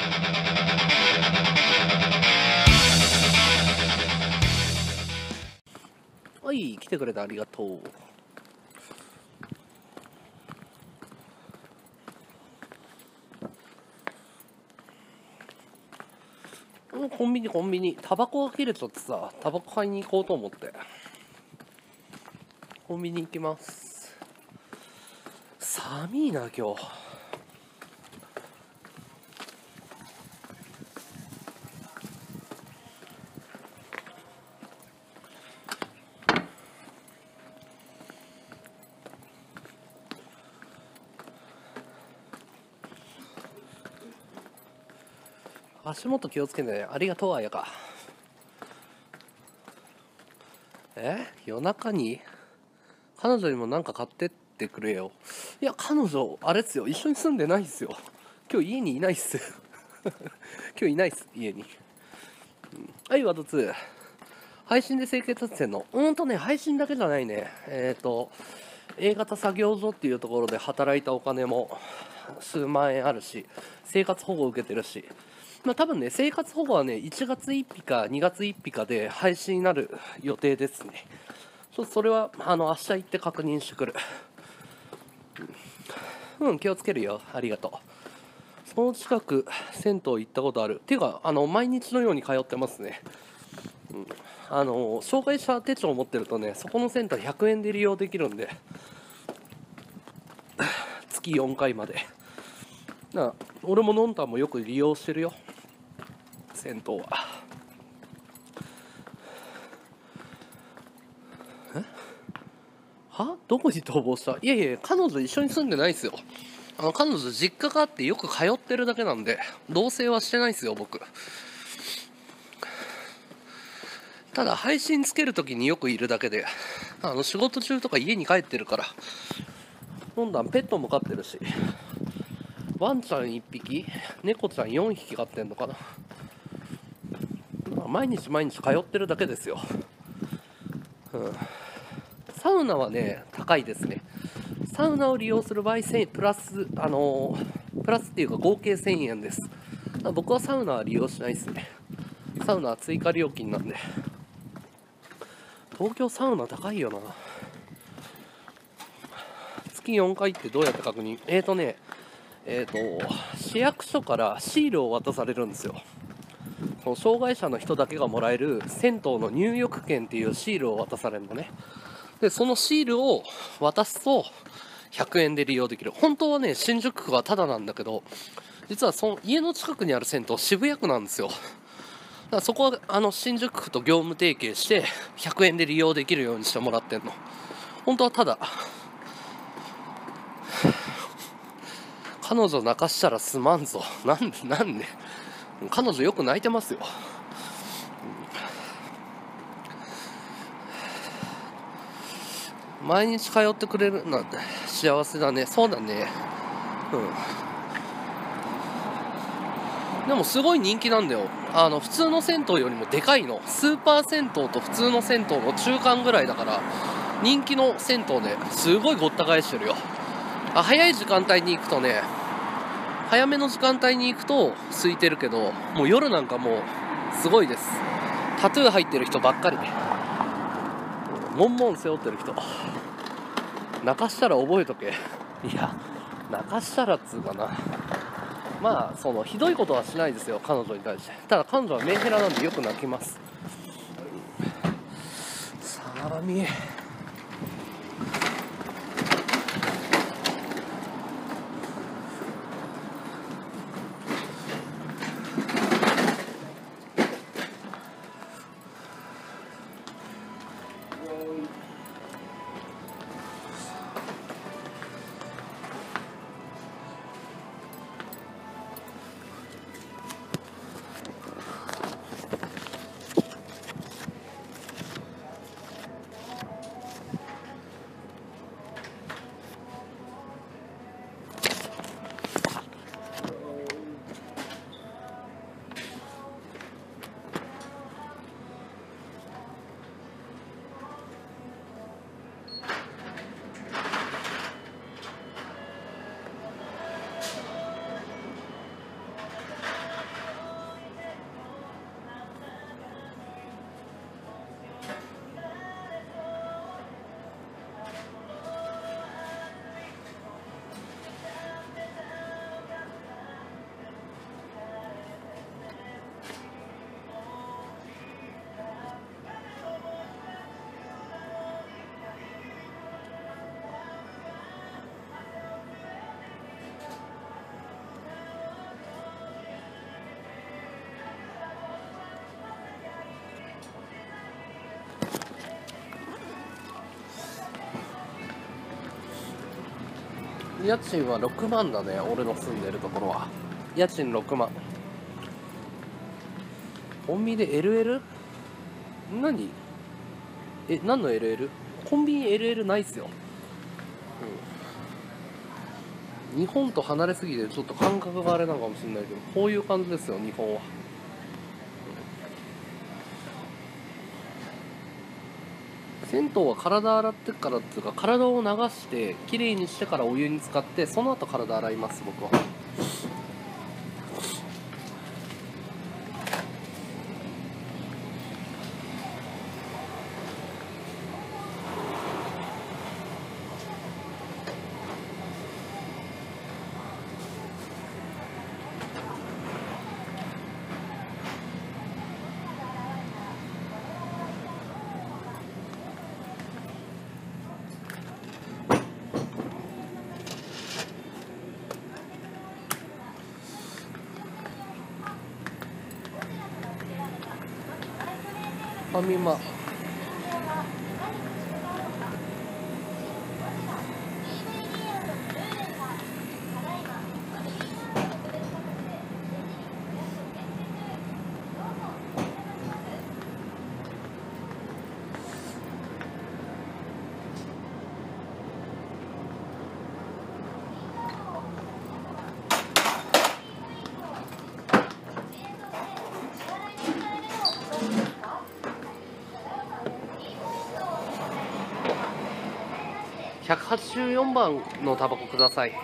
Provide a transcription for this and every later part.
はい、来てくれてありがとう。コンビニ、タバコが切れちゃってさ、タバコ買いに行こうと思って。コンビニ行きます。寒いな、今日。足元気をつけてね。ありがとう、あやか。夜中に彼女にもなんか買ってってくれよ。いや、彼女、あれっすよ。一緒に住んでないっすよ。今日家にいないっす。今日いないっす、家に。はい、ワード2。配信で生計立ててんの？配信だけじゃないね。A 型作業所っていうところで働いたお金も数万円あるし、生活保護を受けてるし、多分ね、生活保護はね、1月1日か2月1日かで廃止になる予定ですね。それは明日行って確認してくる。気をつけるよ。ありがとう。その近く銭湯行ったことあるっていうか、毎日のように通ってますね。障害者手帳を持ってるとね、そこのセンター100円で利用できるんで、月4回まで。俺もノンタンもよく利用してるよ、銭湯は。どこに逃亡した？いやいや、彼女一緒に住んでないですよ。彼女実家があってよく通ってるだけなんで、同棲はしてないですよ、僕。ただ配信つけるときによくいるだけで、仕事中とか家に帰ってるから。どんどんペットも飼ってるし、ワンちゃん1匹、猫ちゃん4匹飼ってんのかな。毎日通ってるだけですよ。サウナはね、高いですね。サウナを利用する場合、プラスっていうか合計1000円です。僕はサウナは利用しないですね。サウナは追加料金なんで。東京サウナ高いよな。月4回ってどうやって確認？市役所からシールを渡されるんですよ。その障害者の人だけがもらえる銭湯の入浴券っていうシールを渡されるのね。で、そのシールを渡すと100円で利用できる。本当はね、新宿区はタダなんだけど、実はその家の近くにある銭湯渋谷区なんですよ。だからそこは新宿区と業務提携して100円で利用できるようにしてもらってんの。本当はタダ。彼女泣かしたらすまんぞ。なんで彼女よく泣いてますよ。毎日通ってくれるなんて幸せだね。そうだね。でもすごい人気なんだよ。普通の銭湯よりもでかいの。スーパー銭湯と普通の銭湯の中間ぐらいだから、人気の銭湯ですごいごった返してるよ。早い時間帯に行くとね、早めの時間帯に行くと空いてるけど、もう夜なんかもうすごいです。タトゥー入ってる人ばっかりで、モンモン背負ってる人。泣かしたら覚えとけ。いや、泣かしたらっつうかな。ひどいことはしないですよ、彼女に対して。ただ彼女はメンヘラなんでよく泣きます。相模家賃は6万だね、俺の住んでるところは。家賃6万。コンビニで LL？ 何？何の LL？ コンビニ LL ないっすよ。日本と離れすぎてちょっと感覚があれなのかもしれないけど、こういう感じですよ、日本は。銭湯は体洗ってからっていうか、体を流してきれいにしてからお湯に浸かって、その後体洗います、僕は。ファミマ。184番のタバコください。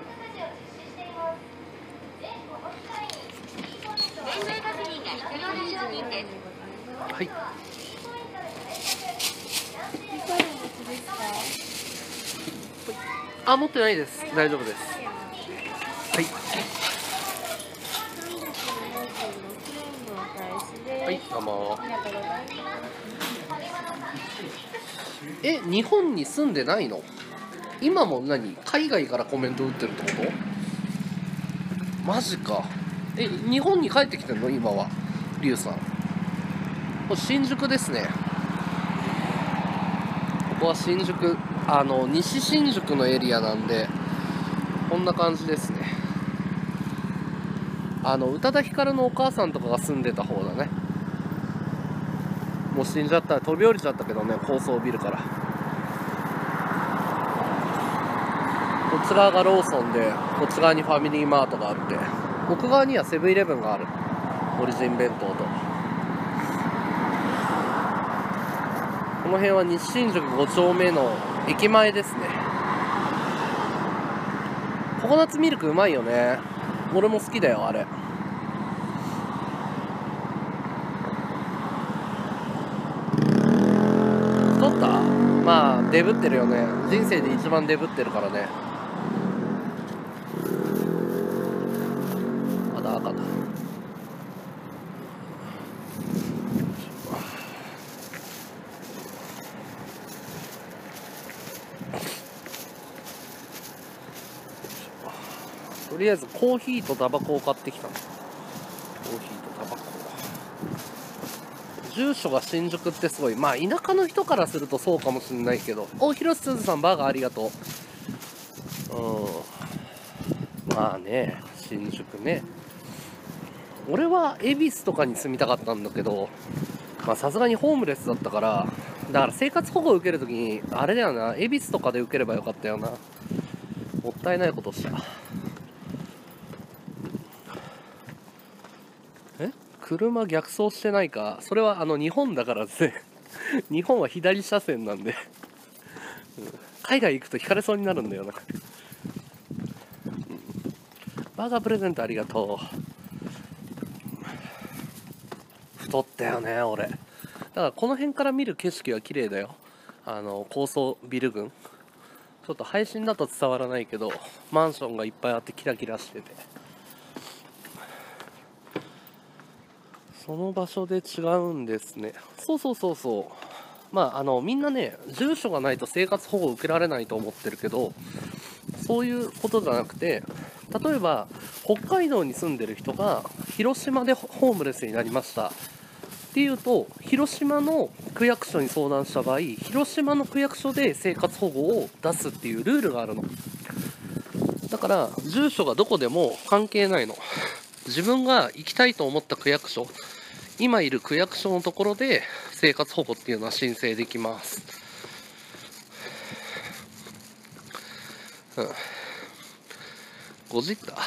はい。あ、持ってないです。大丈夫です。はい。はい、どうも。日本に住んでないの？今も海外からコメント打ってるってこと？マジか。日本に帰ってきてんの今は？リュウさん。これ新宿ですね。ここは新宿、西新宿のエリアなんで、こんな感じですね。宇多田ヒカルのお母さんとかが住んでた方だね。もう死んじゃった。飛び降りちゃったけどね、高層ビルから。こっち側がローソンで、こっち側にファミリーマートがあって、奥側にはセブンイレブンがある。オリジン弁当と。この辺は西新宿5丁目の駅前ですね。ココナッツミルクうまいよね。俺も好きだよ、あれ。太った？まあデブってるよね。人生で一番デブってるからね。まだ赤だ。とりあえずコーヒーとタバコを買ってきたの。コーヒーとタバコ。住所が新宿ってすごい、まあ田舎の人からするとそうかもしれないけど、広瀬すずさんバーガーありがとう。まあね、新宿ね。俺は恵比寿とかに住みたかったんだけど、まあさすがにホームレスだったから、だから生活保護を受けるときに、あれだよな、恵比寿とかで受ければよかったよな。もったいないことした。車逆走してないか。それは日本だからですね。日本は左車線なんで、海外行くと引かれそうになるんだよな。バーガープレゼントありがとう。太ったよね俺。だからこの辺から見る景色は綺麗だよ。高層ビル群。ちょっと配信だと伝わらないけど、マンションがいっぱいあってキラキラしてて、その場所で違うんですね。そうそうそうそう。まあみんなね、住所がないと生活保護を受けられないと思ってるけど、そういうことじゃなくて、例えば北海道に住んでる人が広島でホームレスになりましたっていうと、広島の区役所に相談した場合、広島の区役所で生活保護を出すっていうルールがあるの。 だから住所がどこでも関係ないの。自分が行きたいと思った区役所、今いる区役所のところで生活保護っていうのは申請できます。ごじった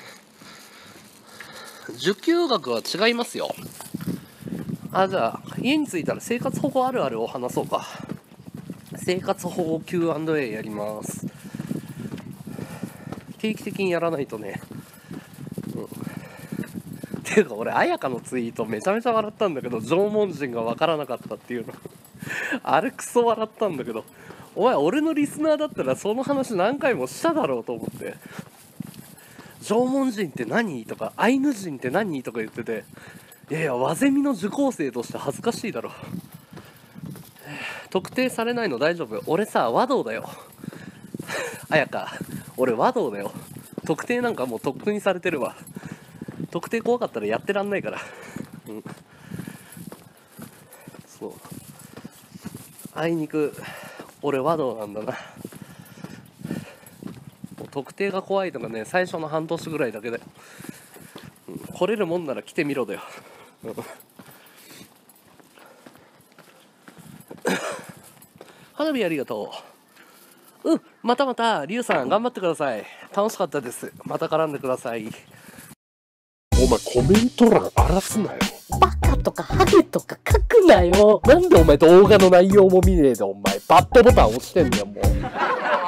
受給額は違いますよ。じゃあ家に着いたら生活保護あるあるを話そうか。生活保護 Q&A やります。定期的にやらないとね。ていうか俺彩香のツイートめちゃめちゃ笑ったんだけど、縄文人が分からなかったっていうのあれクソ笑ったんだけど、お前俺のリスナーだったらその話何回もしただろうと思って、縄文人って何とかアイヌ人って何とか言ってて、いやいやワゼミの受講生として恥ずかしいだろ。特定されないの大丈夫？俺さ和道だよ彩香、俺和道だよ。特定なんかもうとっくにされてるわ。特定怖かったらやってらんないからそう、あいにく俺和道なんだな。特定が怖いとかね、最初の半年ぐらいだけだよ。来れるもんなら来てみろだよ花火ありがとう。またまたリュウさん頑張ってください。楽しかったです。また絡んでください。 お前コメント欄荒らすなよ。 バカとかハゲとか書くなよ。 なんでお前動画の内容も見ねえでお前バッドボタン押してんだよもう。